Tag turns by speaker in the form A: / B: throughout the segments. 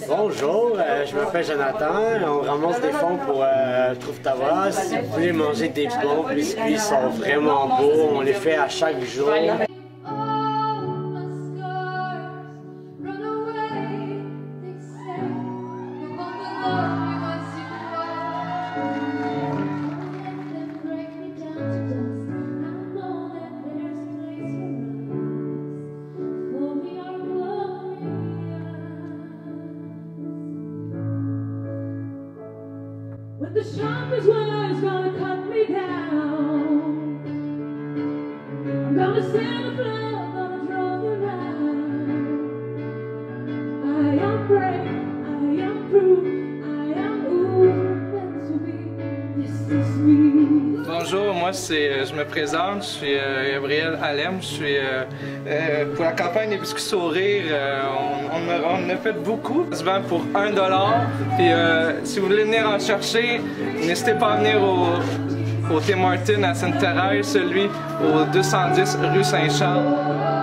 A: Bonjour, je m'appelle Jonathan. On ramasse des fonds pour Trouve ta voix. Si vous voulez manger des bons biscuits, ils sont vraiment beaux. On les fait à chaque jour.
B: When the sharpest words gonna cut me down, I'm gonna send a flood, gonna draw the line. I am brave, I am true, I am who meant to be. This is me.
C: Bonjour, moi je me présente, je suis Gabriel Alem, je suis pour la campagne des biscuits sourires, on a fait beaucoup. Ça se vend pour $1, puis si vous voulez venir en chercher, n'hésitez pas à venir au Tim Hortons à Sainte-Thérèse, celui au 210 rue Saint-Charles.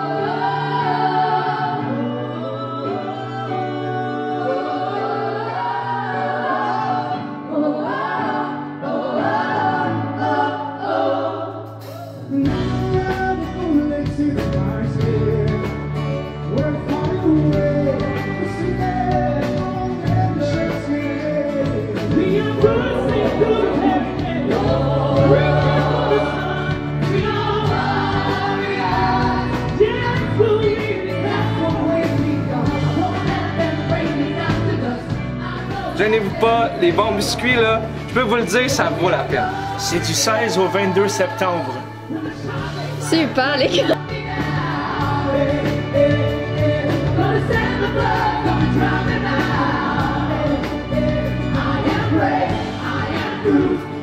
C: Gênez-vous pas, les bons biscuits là, je peux vous le dire, ça vaut la peine.
D: C'est du 16 au 22 septembre.
E: Super les gars!
B: I am brave, I am true.